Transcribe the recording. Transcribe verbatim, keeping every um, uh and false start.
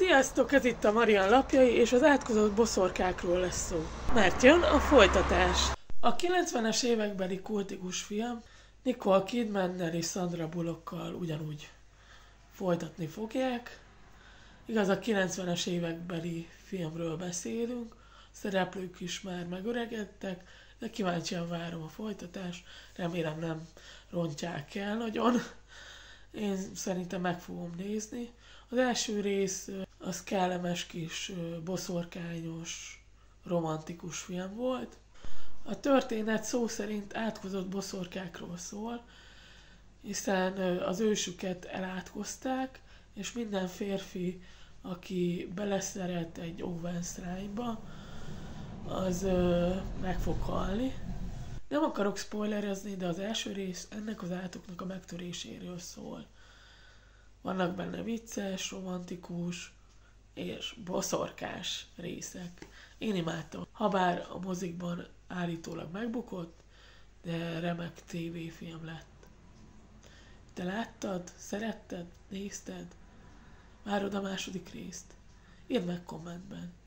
Sziasztok, ez itt a Marian lapjai, és az átkozott boszorkákról lesz szó. Mert jön a folytatás. A kilencvenes évekbeli kultikus film Nicole Kidmannel és Sandra Bullockkal ugyanúgy folytatni fogják. Igaz, a kilencvenes évekbeli filmről beszélünk, a szereplők is már megöregedtek, de kíváncsian várom a folytatást, remélem nem rontják el nagyon. Én szerintem meg fogom nézni. Az első rész az kellemes kis boszorkányos, romantikus film volt. A történet szó szerint átkozott boszorkákról szól, hiszen az ősüket elátkozták, és minden férfi, aki beleszeret egy óvensrályba, az ö, meg fog halni. Nem akarok spoilerezni, de az első rész ennek az átoknak a megtöréséről szól. Vannak benne vicces, romantikus és boszorkás részek. Én imádtam. Habár a mozikban állítólag megbukott, de remek tévéfilm lett. Te láttad? Szeretted? Nézted? Várod a második részt? Írd meg kommentben.